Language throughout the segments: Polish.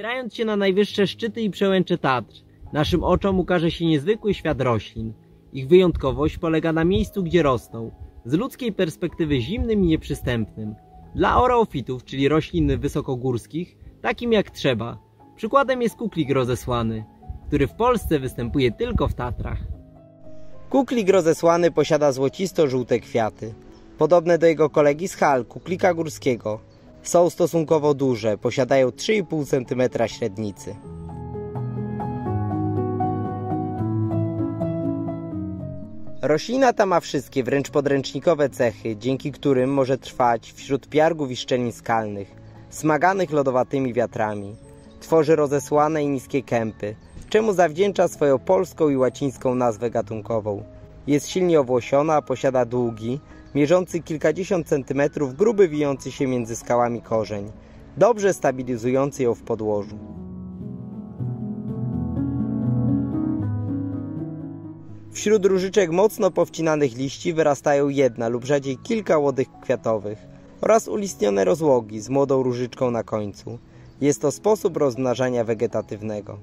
Wzbierając się na najwyższe szczyty i przełęcze Tatr, naszym oczom ukaże się niezwykły świat roślin. Ich wyjątkowość polega na miejscu, gdzie rosną, z ludzkiej perspektywy zimnym i nieprzystępnym. Dla oraofitów, czyli roślin wysokogórskich, takim jak trzeba. Przykładem jest kuklik rozesłany, który w Polsce występuje tylko w Tatrach. Kuklik rozesłany posiada złocisto-żółte kwiaty, podobne do jego kolegi z Hal, kuklika górskiego. Są stosunkowo duże, posiadają 3,5 cm średnicy. Roślina ta ma wszystkie, wręcz podręcznikowe cechy, dzięki którym może trwać wśród piargów i szczelin skalnych, smaganych lodowatymi wiatrami. Tworzy rozesłane i niskie kępy, czemu zawdzięcza swoją polską i łacińską nazwę gatunkową. Jest silnie owłosiona, a posiada długi, mierzący kilkadziesiąt centymetrów, gruby wijący się między skałami korzeń, dobrze stabilizujący ją w podłożu. Wśród różyczek mocno powcinanych liści wyrastają jedna lub rzadziej kilka łodych kwiatowych oraz ulistnione rozłogi z młodą różyczką na końcu. Jest to sposób rozmnażania wegetatywnego.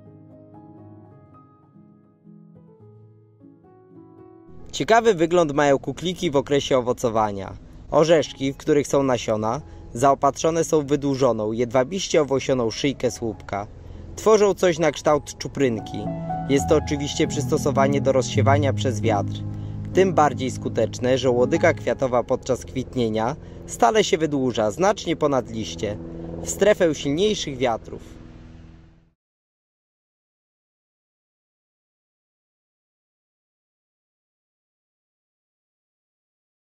Ciekawy wygląd mają kukliki w okresie owocowania. Orzeszki, w których są nasiona, zaopatrzone są w wydłużoną, jedwabiście owłosioną szyjkę słupka. Tworzą coś na kształt czuprynki. Jest to oczywiście przystosowanie do rozsiewania przez wiatr. Tym bardziej skuteczne, że łodyga kwiatowa podczas kwitnienia stale się wydłuża, znacznie ponad liście, w strefę silniejszych wiatrów.